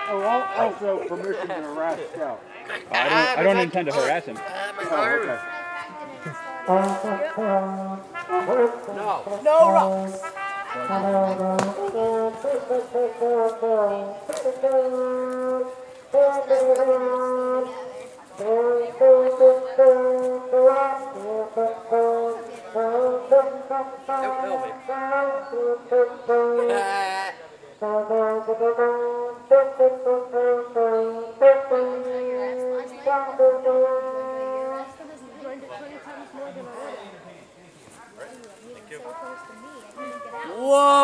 Oh, also permission to harass Scout. I don't intend to harass him. No. No rocks. Whoa!